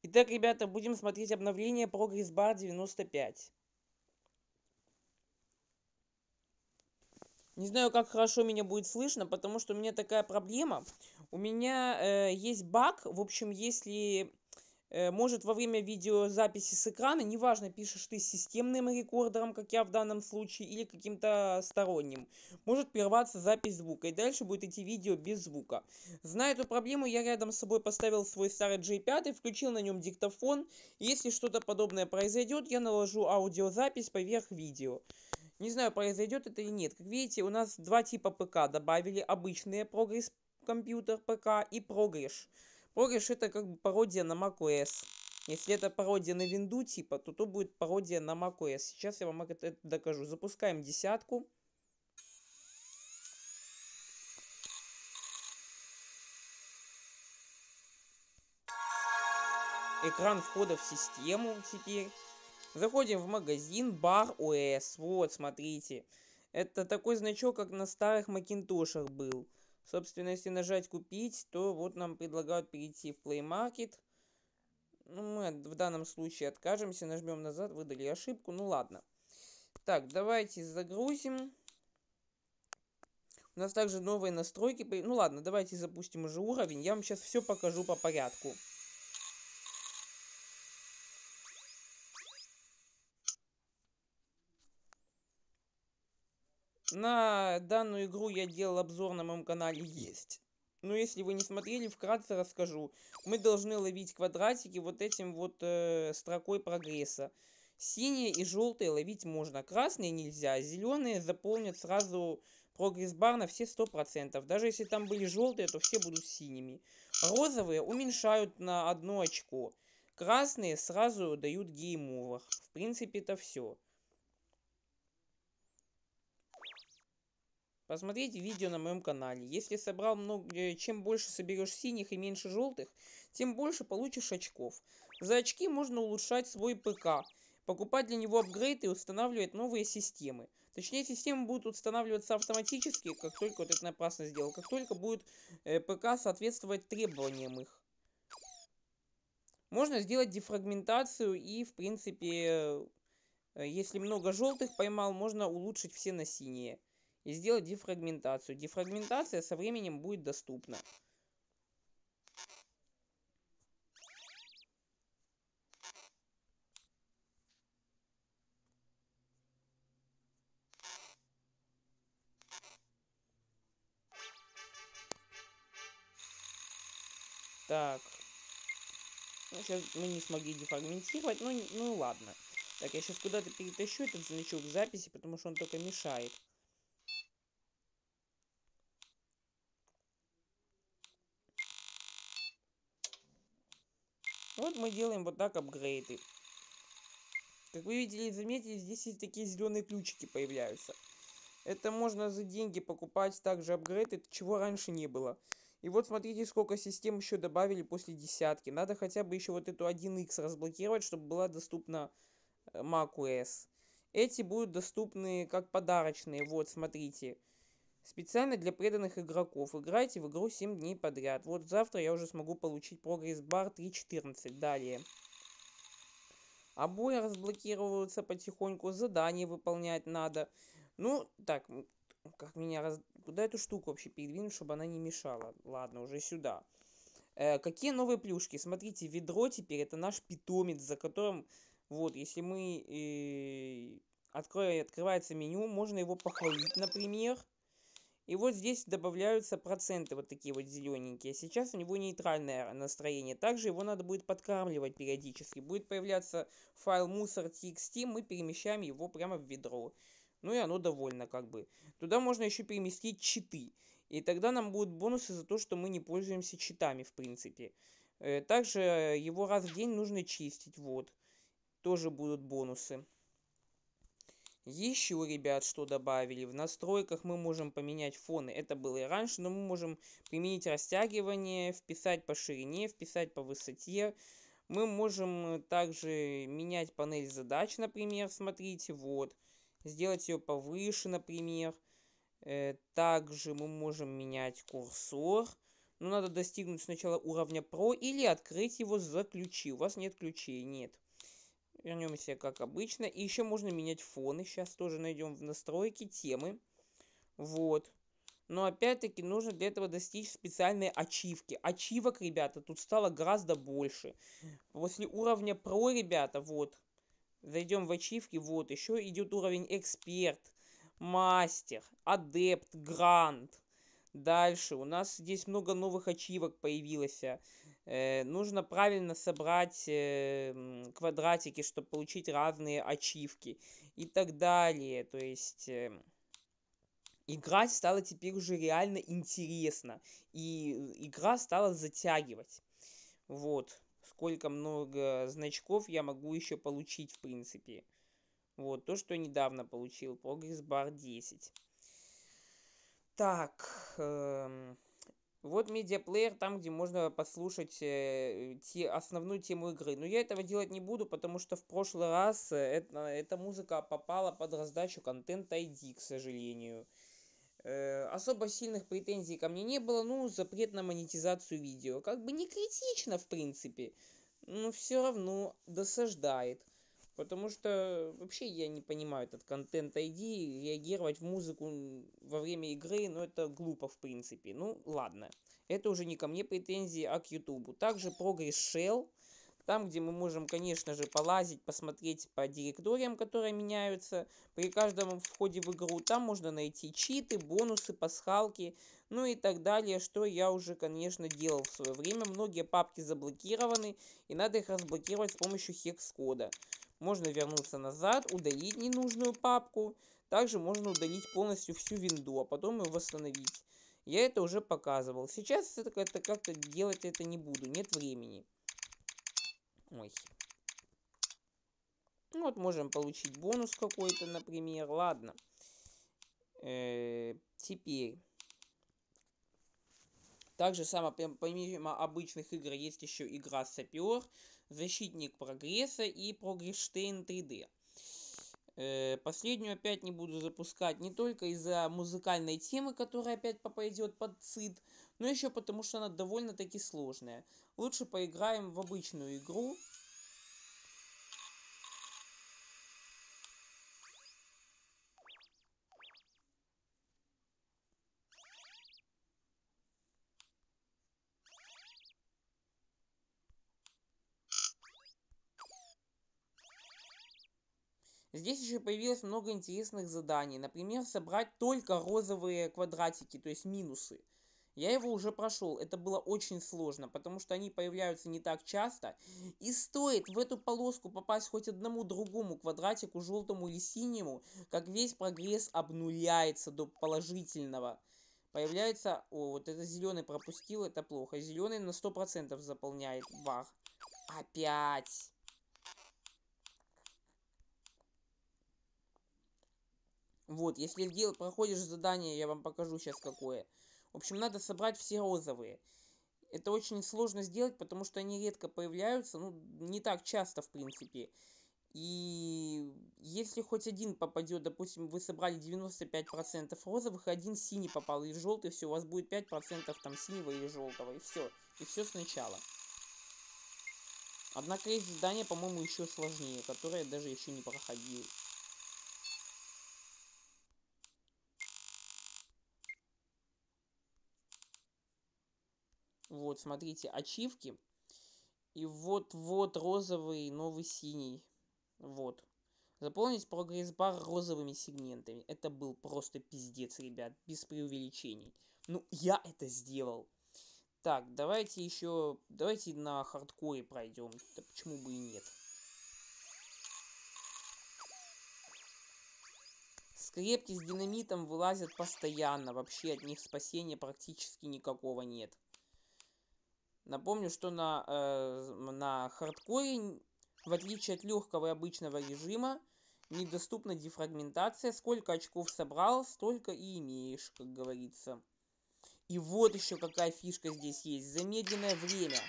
Итак, ребята, будем смотреть обновление Progress Bar 95. Не знаю, как хорошо меня будет слышно, потому что у меня такая проблема. У меня есть баг. В общем, если может во время видеозаписи с экрана, неважно, пишешь ты с системным рекордером, как я в данном случае, или каким-то сторонним, может прерваться запись звука, и дальше будет идти видео без звука. Зная эту проблему, я рядом с собой поставил свой старый J5, включил на нем диктофон. Если что-то подобное произойдет, я наложу аудиозапись поверх видео. Не знаю, произойдет это или нет. Как видите, у нас два типа ПК добавили. Обычные Progress компьютер ПК и Progress. Progress это как бы пародия на macOS. Если это пародия на винду типа, то будет пародия на macOS. Сейчас я вам это докажу. Запускаем десятку. Экран входа в систему теперь. Заходим в магазин Bar OS. Вот, смотрите. Это такой значок, как на старых Макинтошах был. Собственно, если нажать купить, то вот нам предлагают перейти в Play Market. Ну, мы в данном случае откажемся, нажмем назад, выдали ошибку. Ну ладно. Так, давайте загрузим. У нас также новые настройки. Ну ладно, давайте запустим уже уровень. Я вам сейчас все покажу по порядку. На данную игру я делал обзор на моем канале есть. Но если вы не смотрели, вкратце расскажу. Мы должны ловить квадратики вот этим вот строкой прогресса. Синие и желтые ловить можно. Красные нельзя. Зеленые заполнят сразу прогресс-бар на все 100%. Даже если там были желтые, то все будут синими. Розовые уменьшают на 1 очко. Красные сразу дают гейм-овер. В принципе, это все. Посмотрите видео на моем канале. Если собрал много, чем больше соберешь синих и меньше желтых, тем больше получишь очков. За очки можно улучшать свой ПК, покупать для него апгрейд и устанавливать новые системы. Точнее, системы будут устанавливаться автоматически, как только вот это напрасно сделал, как только будет ПК соответствовать требованиям их. Можно сделать дефрагментацию и, в принципе, если много желтых поймал, можно улучшить все на синие и сделать дефрагментацию. Дефрагментация со временем будет доступна. Так, ну, сейчас мы не смогли дефрагментировать, ну ладно. Так, я сейчас куда-то перетащу этот значок записи, потому что он только мешает. Вот мы делаем вот так апгрейды. Как вы видели и заметили, здесь есть такие зеленые ключики появляются. Это можно за деньги покупать также апгрейды, чего раньше не было. И вот смотрите, сколько систем еще добавили после десятки. Надо хотя бы еще вот эту 1x разблокировать, чтобы была доступна macOS. Эти будут доступны как подарочные. Вот, смотрите. Специально для преданных игроков. Играйте в игру 7 дней подряд. Вот завтра я уже смогу получить Progress Bar 3.14. Далее. Обои разблокируются потихоньку. Задания выполнять надо. Ну, так, как меня куда эту штуку вообще передвинуть, чтобы она не мешала? Ладно, уже сюда. Какие новые плюшки? Смотрите, ведро теперь это наш питомец, за которым, вот, если мы открывается меню, можно его похвалить, например. И вот здесь добавляются проценты, вот такие вот зелененькие. Сейчас у него нейтральное настроение. Также его надо будет подкармливать периодически. Будет появляться файл мусор.txt, мы перемещаем его прямо в ведро. Ну и оно довольно как бы. Туда можно еще переместить читы. И тогда нам будут бонусы за то, что мы не пользуемся читами, в принципе. Также его раз в день нужно чистить, вот. Тоже будут бонусы. Еще, ребят, что добавили? В настройках мы можем поменять фоны. Это было и раньше, но мы можем применить растягивание, вписать по ширине, вписать по высоте. Мы можем также менять панель задач, например, смотрите, вот. Сделать ее повыше, например. Также мы можем менять курсор. Но надо достигнуть сначала уровня Pro или открыть его за ключи. У вас нет ключей, нет. Вернемся как обычно. И еще можно менять фоны. Сейчас тоже найдем в настройки темы. Вот. Но опять-таки нужно для этого достичь специальной ачивки. Ачивок, ребята, тут стало гораздо больше. После уровня Pro, ребята, вот. Зайдем в ачивки, вот. Еще идет уровень Эксперт, Мастер, Адепт, Гранд. Дальше. У нас здесь много новых ачивок появилось. Нужно правильно собрать квадратики, чтобы получить разные ачивки. И так далее. То есть... играть стало теперь уже реально интересно. И игра стала затягивать. Вот. Сколько много значков я могу еще получить, в принципе. Вот. То, что недавно получил. Progress Bar 10. Так. Вот медиаплеер, там, где можно послушать основную тему игры. Но я этого делать не буду, потому что в прошлый раз эта музыка попала под раздачу Content ID, к сожалению. Особо сильных претензий ко мне не было, ну, запрет на монетизацию видео. Как бы не критично, в принципе, но все равно досаждает. Потому что вообще я не понимаю этот Content ID, реагировать в музыку во время игры, ну, это глупо, в принципе. Ну, ладно. Это уже не ко мне претензии, а к Ютубу. Также Progress Shell. Там, где мы можем, конечно же, полазить, посмотреть по директориям, которые меняются при каждом входе в игру. Там можно найти читы, бонусы, пасхалки, ну и так далее, что я уже, конечно, делал в свое время. Многие папки заблокированы, и надо их разблокировать с помощью хекс-кода. Можно вернуться назад, удалить ненужную папку. Также можно удалить полностью всю винду, а потом ее восстановить. Я это уже показывал. Сейчас это как-то делать это не буду, нет времени. Ой. Ну вот можем получить бонус какой-то, например. Ладно. Теперь. Также помимо обычных игр есть еще игра Сапер, Защитник Прогресса и Прогресштейн 3D. Последнюю опять не буду запускать не только из-за музыкальной темы, которая опять попадет под ЦИД, но еще потому, что она довольно-таки сложная. Лучше поиграем в обычную игру. Здесь еще появилось много интересных заданий. Например, собрать только розовые квадратики, то есть минусы. Я его уже прошел. Это было очень сложно, потому что они появляются не так часто. И стоит в эту полоску попасть хоть одному другому квадратику, желтому или синему, как весь прогресс обнуляется до положительного. Появляется... О, вот это зеленый пропустил, это плохо. Зеленый на 100% заполняет бар. Опять. Вот, если проходишь задание, я вам покажу сейчас какое. В общем, надо собрать все розовые. Это очень сложно сделать, потому что они редко появляются, ну, не так часто, в принципе. И если хоть один попадет, допустим, вы собрали 95% розовых, и один синий попал, и желтый, все, у вас будет 5% там синего или желтого, и все. И все сначала. Однако есть задание, по-моему, еще сложнее, которое я даже еще не проходил. Вот, смотрите, ачивки. И вот розовый, новый синий. Вот. Заполнить прогресс-бар розовыми сегментами. Это был просто пиздец, ребят. Без преувеличений. Ну, я это сделал. Так, давайте еще... Давайте на хардкоре пройдем. Да почему бы и нет. Скрепки с динамитом вылазят постоянно. Вообще от них спасения практически никакого нет. Напомню, что на хардкоре, в отличие от легкого и обычного режима, недоступна дефрагментация. Сколько очков собрал, столько и имеешь, как говорится. И вот еще какая фишка здесь есть. Замедленное время,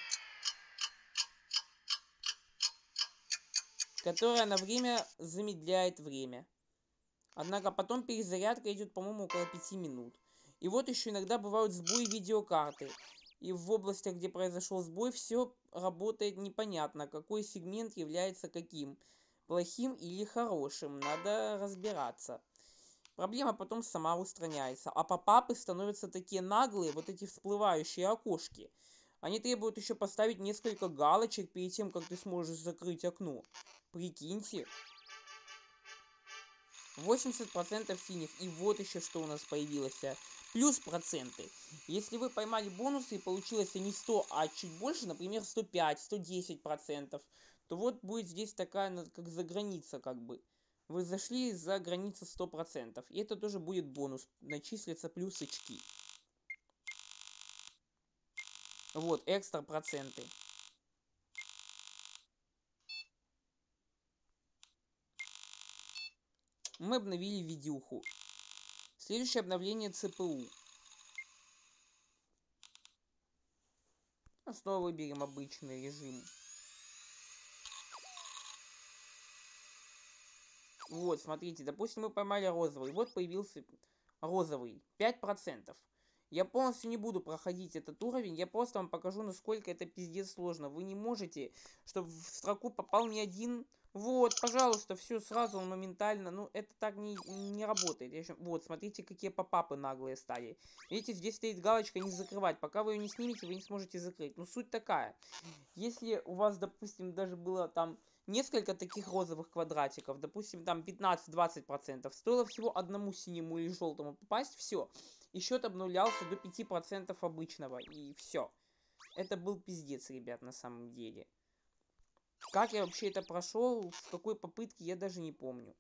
которое на время замедляет время. Однако потом перезарядка идет, по-моему, около 5 минут. И вот еще иногда бывают сбои видеокарты. И в областях, где произошел сбой, все работает непонятно, какой сегмент является каким, плохим или хорошим. Надо разбираться. Проблема потом сама устраняется. А попапы становятся такие наглые, вот эти всплывающие окошки. Они требуют еще поставить несколько галочек перед тем, как ты сможешь закрыть окно. Прикиньте. 80% синих. И вот еще что у нас появилось. Плюс проценты. Если вы поймали бонусы и получилось не 100, а чуть больше, например, 105, 110%, то вот будет здесь такая, как за граница, как бы. Вы зашли за границу 100%. И это тоже будет бонус. Начислятся плюс очки. Вот, экстра проценты. Мы обновили видюху. Следующее обновление ЦПУ. Снова выберем обычный режим. Вот, смотрите, допустим, мы поймали розовый. Вот появился розовый. 5%. Я полностью не буду проходить этот уровень. Я просто вам покажу, насколько это пиздец сложно. Вы не можете, чтобы в строку попал не один. Вот, пожалуйста, все сразу, он моментально. Ну, это так не работает. Вот, смотрите, какие попапы наглые стали. Видите, здесь стоит галочка «Не закрывать». Пока вы ее не снимете, вы не сможете закрыть. Ну, суть такая. Если у вас, допустим, даже было там несколько таких розовых квадратиков, допустим, там 15-20%, стоило всего одному синему или желтому попасть, все. И счет обнулялся до 5% обычного, и все. Это был пиздец, ребят, на самом деле. Как я вообще это прошел, в какой попытке, я даже не помню.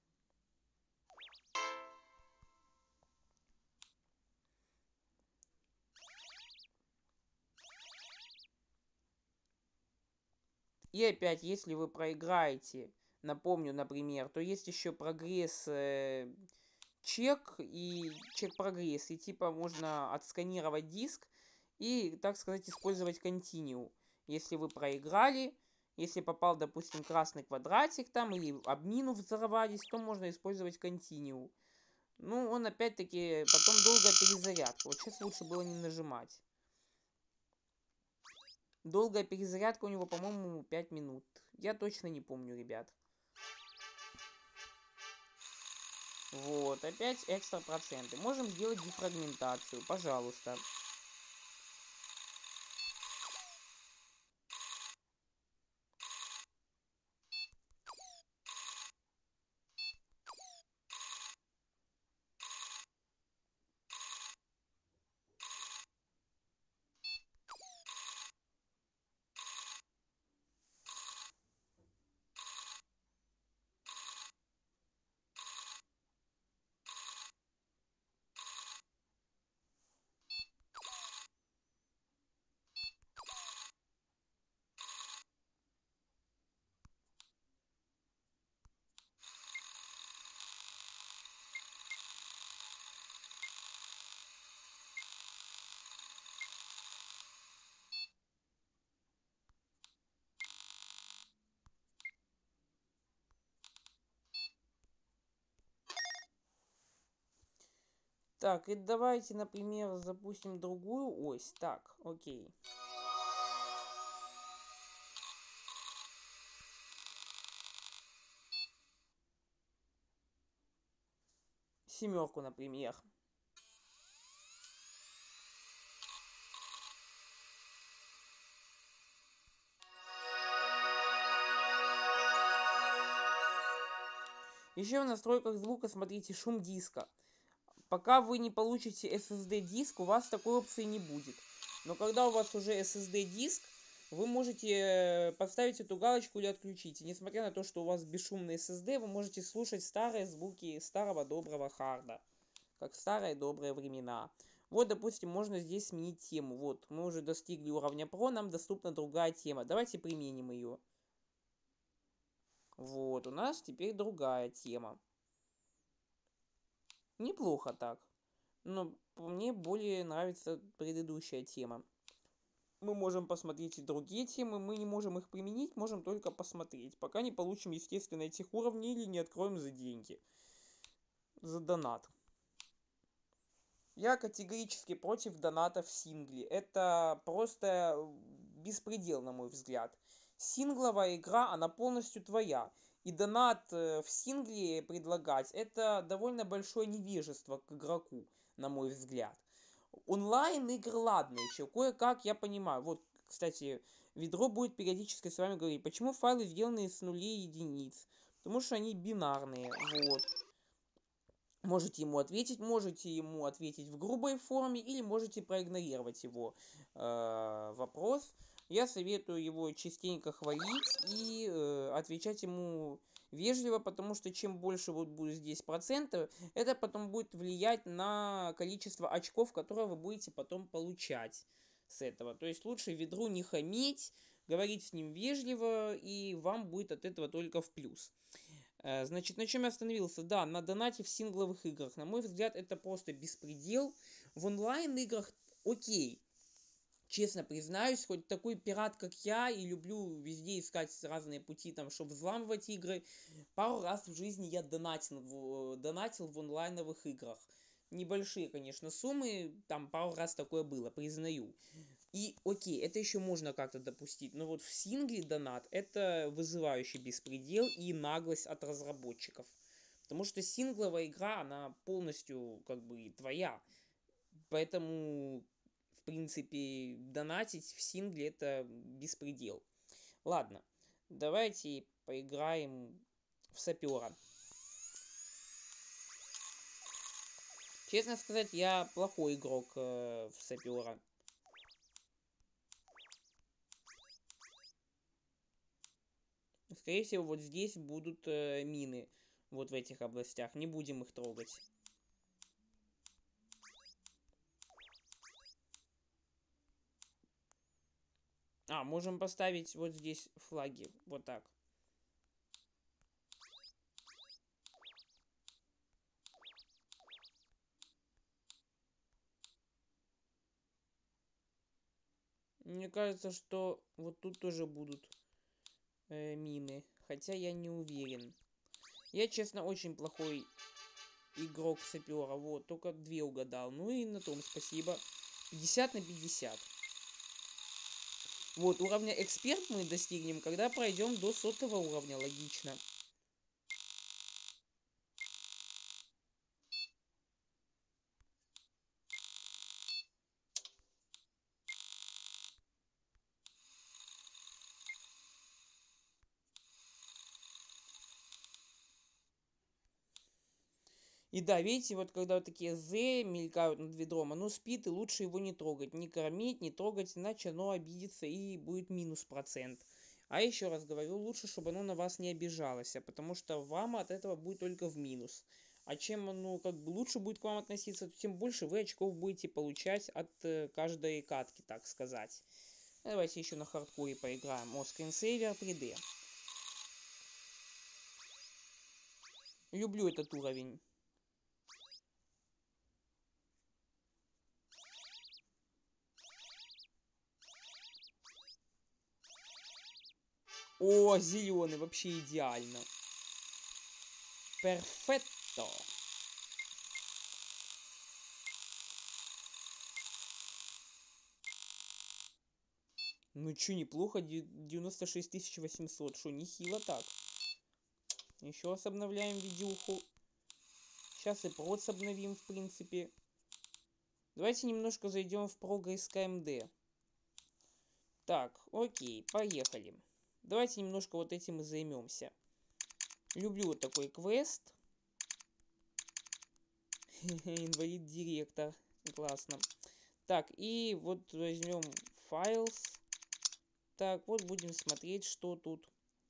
И опять, если вы проиграете, напомню, например, то есть еще прогресс чек и чек прогресс. И типа можно отсканировать диск и, так сказать, использовать continue. Если вы проиграли, если попал, допустим, красный квадратик там, или обмину взорвались, то можно использовать continue. Ну, он опять-таки потом долгая перезарядка. Вот сейчас лучше было не нажимать. Долгая перезарядка у него, по-моему, 5 минут. Я точно не помню, ребят. Вот, опять экстра проценты. Можем сделать дефрагментацию, пожалуйста. Так, и давайте, например, запустим другую ось. Так, окей. Семерку, например. Еще в настройках звука смотрите шум диска. Пока вы не получите SSD диск, у вас такой опции не будет. Но когда у вас уже SSD диск, вы можете поставить эту галочку или отключить. И несмотря на то, что у вас бесшумный SSD, вы можете слушать старые звуки старого доброго харда. Как в старые добрые времена. Вот, допустим, можно здесь сменить тему. Вот, мы уже достигли уровня Pro, нам доступна другая тема. Давайте применим ее. Вот, у нас теперь другая тема. Неплохо так. Но мне более нравится предыдущая тема. Мы можем посмотреть и другие темы, мы не можем их применить, можем только посмотреть. Пока не получим, естественно, этих уровней или не откроем за деньги. За донат. Я категорически против доната в сингле. Это просто беспредел, на мой взгляд. Сингловая игра, она полностью твоя. И донат в сингле предлагать, это довольно большое невежество к игроку, на мой взгляд. Онлайн игры, ладно, еще кое-как я понимаю. Вот, кстати, Ведро будет периодически с вами говорить, почему файлы сделаны с нулей и единиц. Потому что они бинарные, вот. Можете ему ответить в грубой форме или можете проигнорировать его вопрос. Я советую его частенько хвалить и отвечать ему вежливо, потому что чем больше вот будет здесь процентов, это потом будет влиять на количество очков, которые вы будете потом получать с этого. То есть лучше Ведру не хамить, говорить с ним вежливо, и вам будет от этого только в плюс. Значит, на чем я остановился? Да, на донате в сингловых играх. На мой взгляд, это просто беспредел. В онлайн-играх окей. Честно признаюсь, хоть такой пират, как я, и люблю везде искать разные пути, там, чтобы взламывать игры. Пару раз в жизни я донатил в онлайновых играх. Небольшие, конечно, суммы, там пару раз такое было, признаю. И окей, это еще можно как-то допустить, но вот в сингле донат это вызывающий беспредел и наглость от разработчиков. Потому что сингловая игра, она полностью как бы твоя. Поэтому, в принципе, донатить в сингле это беспредел. Ладно, давайте поиграем в сапера. Честно сказать, я плохой игрок в сапера. Скорее всего, вот здесь будут мины. Вот в этих областях. Не будем их трогать. Можем поставить вот здесь флаги. Вот так. Мне кажется, что вот тут тоже будут мины. Хотя я не уверен. Я, честно, очень плохой игрок сапера. Вот, только 2 угадал. Ну и на том спасибо. 50 на 50. Вот, уровня эксперт мы достигнем, когда пройдем до 100 уровня. Логично. И да, видите, вот когда вот такие З мелькают над ведром, оно спит, и лучше его не трогать. Не кормить, не трогать, иначе оно обидится и будет минус процент. А еще раз говорю, лучше, чтобы оно на вас не обижалось, потому что вам от этого будет только в минус. А чем оно как бы лучше будет к вам относиться, тем больше вы очков будете получать от каждой катки, так сказать. Давайте еще на хардкоре поиграем. Скринсейвер 3D. Люблю этот уровень. Зеленый, вообще идеально. Перфетто. Ну чё, неплохо, 96 800. Шо, нехило так. Еще раз обновляем видюху. Сейчас и проц обновим, в принципе. Давайте немножко зайдем в прогресс КМД. Так, окей, поехали. Давайте немножко вот этим и займемся. Люблю вот такой квест. Инвалид-директор. Классно. Так, и вот возьмем Files. Так, вот будем смотреть, что тут.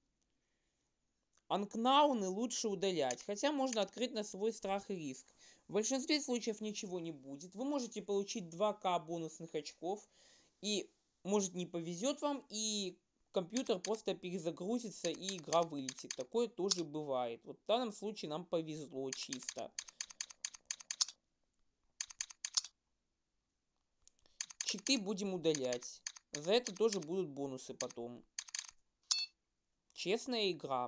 Анкнауны лучше удалять, хотя можно открыть на свой страх и риск. В большинстве случаев ничего не будет. Вы можете получить 2К бонусных очков, и может не повезет вам, и компьютер просто перезагрузится, и игра вылетит. Такое тоже бывает. Вот в данном случае нам повезло чисто. Читы будем удалять. За это тоже будут бонусы потом. Честная игра.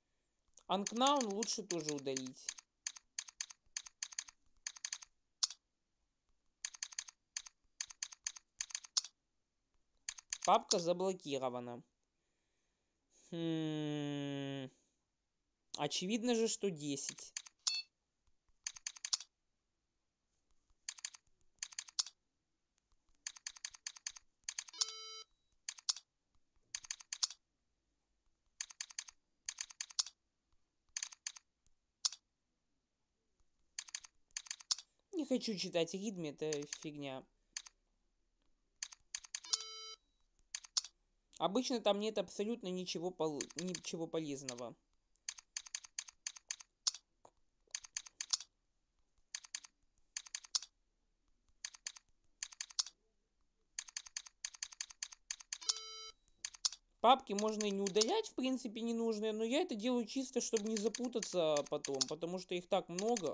Анкнаун лучше тоже удалить. Папка заблокирована. Очевидно же, что 10. Не хочу читать ритм, это фигня. Обычно там нет абсолютно ничего полезного. Папки можно и не удалять, в принципе, ненужные, но я это делаю чисто, чтобы не запутаться потом, потому что их так много.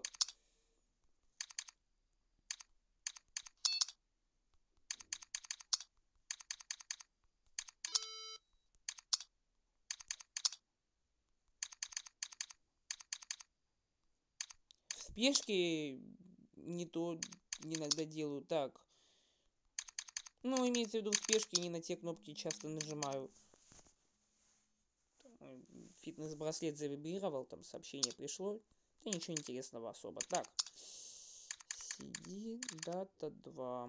В спешке не то иногда делаю. Так. Ну, имеется в виду в спешке, не на те кнопки часто нажимаю. Фитнес-браслет завибрировал, там сообщение пришло. Да ничего интересного особо. Так. CD дата 2.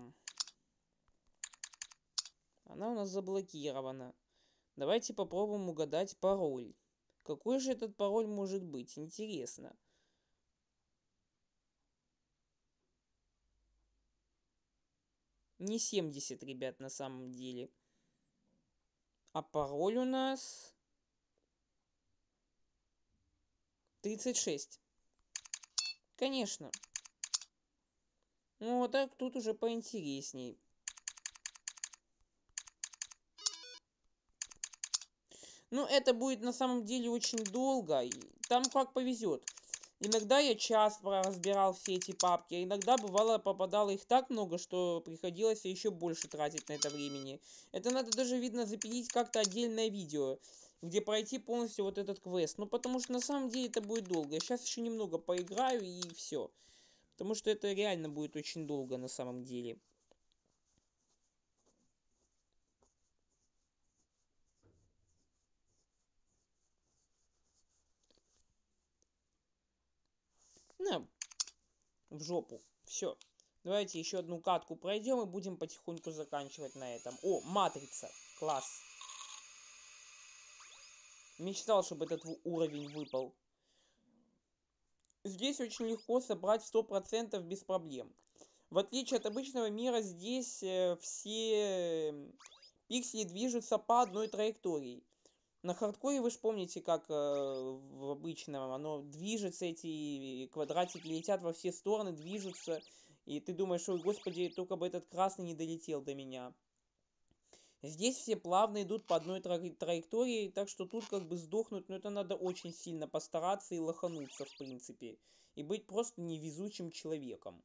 Она у нас заблокирована. Давайте попробуем угадать пароль. Какой же этот пароль может быть? Интересно. Не 70, ребят, на самом деле. А пароль у нас 36. Конечно. Ну, вот так тут уже поинтересней. Ну, это будет на самом деле очень долго. Там как повезет. Иногда я час разбирал все эти папки, а иногда бывало попадало их так много, что приходилось еще больше тратить на это времени. Это надо даже, видно, запилить как-то отдельное видео, где пройти полностью вот этот квест. Ну, потому что на самом деле это будет долго. Я сейчас еще немного поиграю и все. Потому что это реально будет очень долго на самом деле. На, в жопу. Все. Давайте еще одну катку пройдем и будем потихоньку заканчивать на этом. О, матрица. Класс. Мечтал, чтобы этот уровень выпал. Здесь очень легко собрать 100% без проблем. В отличие от обычного мира, здесь все пиксели движутся по одной траектории. На хардкоре вы же помните, как в обычном оно движется, эти квадратики летят во все стороны, движутся. И ты думаешь, ой, господи, только бы этот красный не долетел до меня. Здесь все плавно идут по одной траектории, так что тут как бы сдохнуть, но это надо очень сильно постараться и лохануться, в принципе. И быть просто невезучим человеком.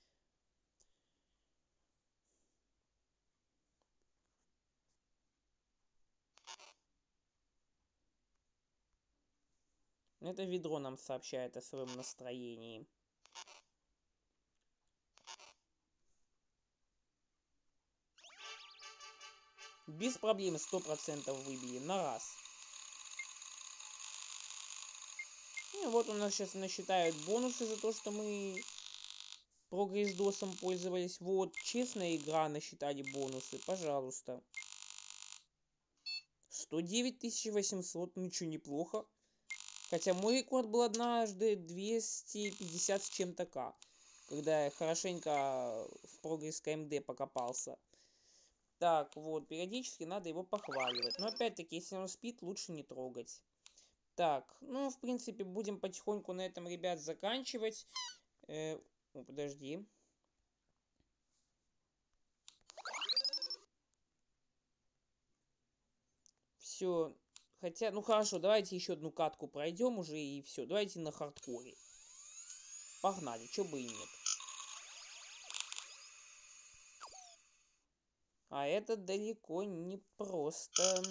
Это ведро нам сообщает о своем настроении. Без проблем 100% выбили на раз. И вот у нас сейчас насчитают бонусы за то, что мы прогресс-досом пользовались. Вот, честная игра, насчитали бонусы, пожалуйста. 109 800, ну что, неплохо. Хотя мой рекорд был однажды 250 с чем-то к. Когда я хорошенько в прогресс КМД покопался. Так, вот, периодически надо его похваливать. Но опять-таки, если он спит, лучше не трогать. Так, ну, в принципе, будем потихоньку на этом, ребят, заканчивать. Подожди. Все. Хотя, ну хорошо, давайте еще одну катку пройдем уже и все. Давайте на хардкоре. Погнали, чё бы и нет. А это далеко не просто.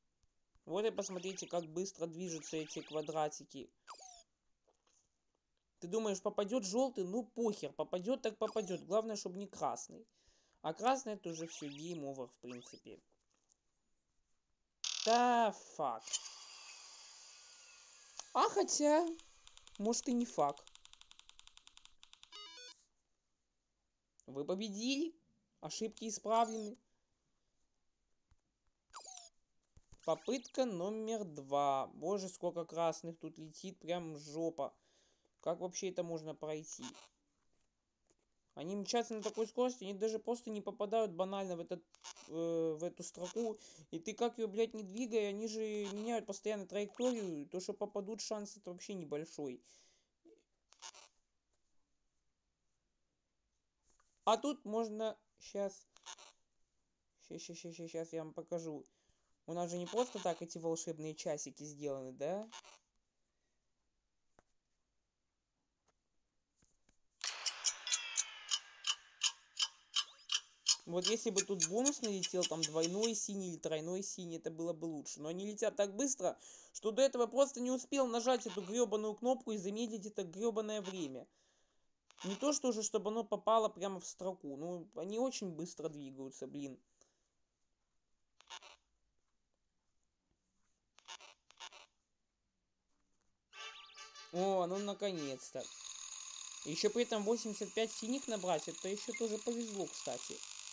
Вот и посмотрите, как быстро движутся эти квадратики. Ты думаешь, попадет желтый? Ну похер, попадет так попадет. Главное, чтобы не красный. А красный это уже все гейм овер, в принципе. Да, факт. А хотя, может и не факт. Вы победили. Ошибки исправлены. Попытка номер 2. Боже, сколько красных тут летит. Прям жопа. Как вообще это можно пройти? Они мчатся на такой скорости, они даже просто не попадают банально в эту строку. И ты как ее, блядь, не двигай, они же меняют постоянно траекторию. То, что попадут, шанс это вообще небольшой. А тут можно сейчас... Сейчас я вам покажу. У нас же не просто так эти волшебные часики сделаны, да? Вот если бы тут бонус налетел, там двойной синий или тройной синий, это было бы лучше. Но они летят так быстро, что до этого просто не успел нажать эту гребаную кнопку и замедлить это гребаное время. Не то, что уже, чтобы оно попало прямо в строку. Ну, они очень быстро двигаются, блин. О, ну наконец-то. Еще при этом 85 синих набрать, это еще тоже повезло, кстати.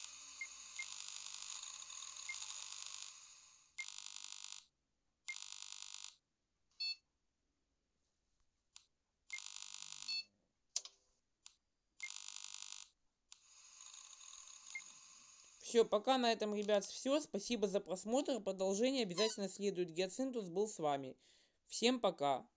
Все, пока на этом, ребят, все. Спасибо за просмотр. Продолжение обязательно следует. Гиацинтус был с вами. Всем пока.